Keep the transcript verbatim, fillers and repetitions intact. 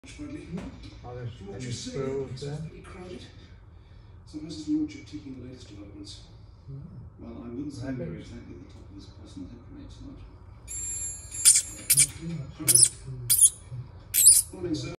Friendly. Are there From what any you say, squirrels it's there? pretty crowded. So how's his lordship taking the latest developments? Mm. Well, I wouldn't say we're Rabbits. exactly at the top of his personal increment tonight. Morning, sir.